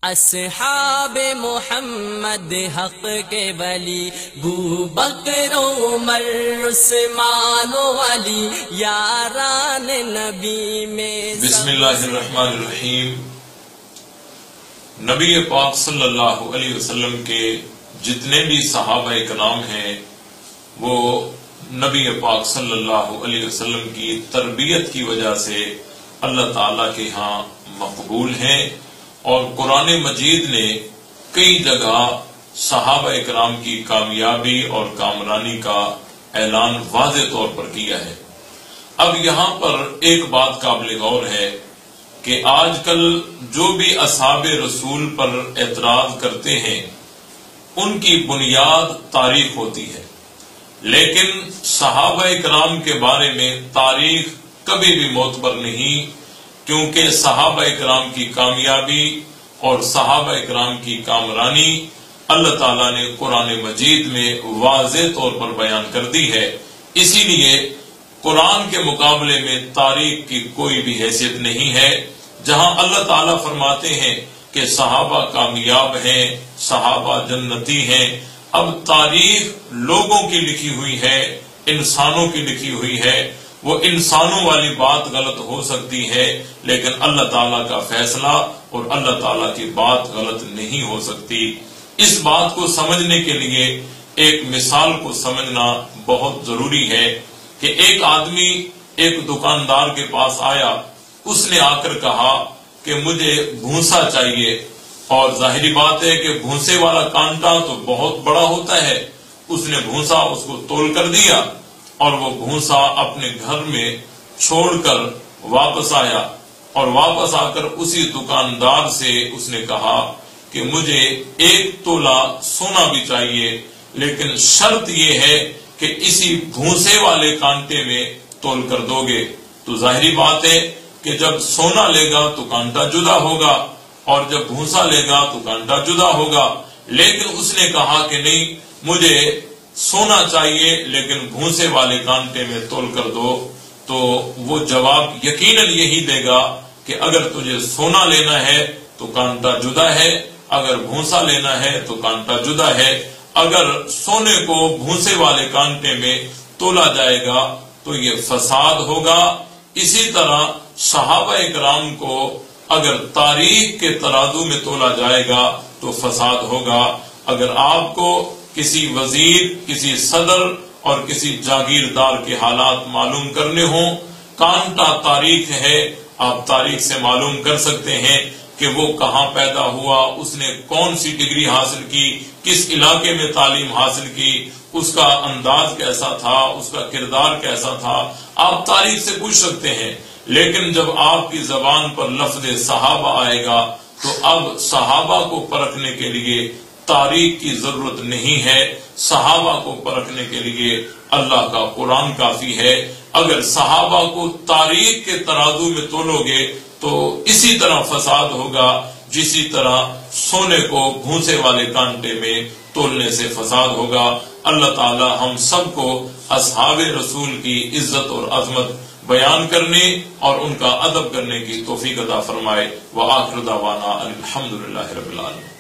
اصحاب محمد حق کے ولی، بو بکر عمر عثمان و علی، یاران نبی میں بسم اللہ الرحمن الرحیم۔ نبی پاک صلی اللہ علیہ وسلم کے جتنے بھی صحابہ کرام ہیں وہ نبی پاک صلی اللہ علیہ وسلم کی تربیت کی وجہ سے اللہ تعالیٰ کے ہاں مقبول ہیں، اور قرآن مجید نے کئی جگہ صحابہ کرام کی کامیابی اور کامرانی کا اعلان واضح طور پر کیا ہے۔ اب یہاں پر ایک بات قابل غور ہے کہ آج کل جو بھی اصحاب رسول پر اعتراض کرتے ہیں ان کی بنیاد تاریخ ہوتی ہے، لیکن صحابہ کرام کے بارے میں تاریخ کبھی بھی معتبر نہیں، کیونکہ صحابہ کرام کی کامیابی اور صحابہ کرام کی کامرانی اللہ تعالیٰ نے قرآن مجید میں واضح طور پر بیان کر دی ہے۔ اسی لیے قرآن کے مقابلے میں تاریخ کی کوئی بھی حیثیت نہیں ہے۔ جہاں اللہ تعالیٰ فرماتے ہیں کہ صحابہ کامیاب ہیں، صحابہ جنتی ہیں، اب تاریخ لوگوں کی لکھی ہوئی ہے، انسانوں کی لکھی ہوئی ہے، وہ انسانوں والی بات غلط ہو سکتی ہے، لیکن اللہ تعالیٰ کا فیصلہ اور اللہ تعالیٰ کی بات غلط نہیں ہو سکتی۔ اس بات کو سمجھنے کے لیے ایک مثال کو سمجھنا بہت ضروری ہے کہ ایک آدمی ایک دکاندار کے پاس آیا، اس نے آ کر کہا کہ مجھے بھونسا چاہیے، اور ظاہری بات ہے کہ بھونسے والا کانٹا تو بہت بڑا ہوتا ہے۔ اس نے بھونسا اس کو تول کر دیا اور وہ بھونسا اپنے گھر میں چھوڑ کر واپس آیا، اور واپس آ کر اسی دکاندار سے اس نے کہا کہ مجھے 1 تولہ سونا بھی چاہیے، لیکن شرط یہ ہے کہ اسی بھونسے والے کانٹے میں تول کر دو گے۔ تو ظاہری بات ہے کہ جب سونا لے گا تو کانٹا جدا ہوگا، اور جب بھونسا لے گا تو کانٹا جدا ہوگا، لیکن اس نے کہا کہ نہیں، مجھے سونا چاہیے لیکن بھونسے والے کانٹے میں تول کر دو۔ تو وہ جواب یقیناً یہی دے گا کہ اگر تجھے سونا لینا ہے تو کانٹا جدا ہے، اگر بھونسا لینا ہے تو کانٹا جدا ہے۔ اگر سونے کو بھونسے والے کانٹے میں تولا جائے گا تو یہ فساد ہوگا۔ اسی طرح صحابہ کرام کو اگر تاریخ کے ترازو میں تولا جائے گا تو فساد ہوگا۔ اگر آپ کو کسی وزیر، کسی صدر اور کسی جاگیردار کے حالات معلوم کرنے ہوں، کانٹا تاریخ ہے، آپ تاریخ سے معلوم کر سکتے ہیں کہ وہ کہاں پیدا ہوا، اس نے کون سی ڈگری حاصل کی، کس علاقے میں تعلیم حاصل کی، اس کا انداز کیسا تھا، اس کا کردار کیسا تھا، آپ تاریخ سے پوچھ سکتے ہیں۔ لیکن جب آپ کی زبان پر لفظ صحابہ آئے گا تو اب صحابہ کو پرکھنے کے لیے تاریخ کی ضرورت نہیں ہے، صحابہ کو پرکھنے کے لیے اللہ کا قرآن کافی ہے۔ اگر صحابہ کو تاریخ کے ترازو میں تولو گے تو اسی طرح فساد ہوگا جسی طرح سونے کو بھونسے والے کانٹے میں تولنے سے فساد ہوگا۔ اللہ تعالی ہم سب کو اصحاب رسول کی عزت اور عظمت بیان کرنے اور ان کا ادب کرنے کی توفیق عطا فرمائے۔ وآخر دعوانا الحمدللہ رب العالمین۔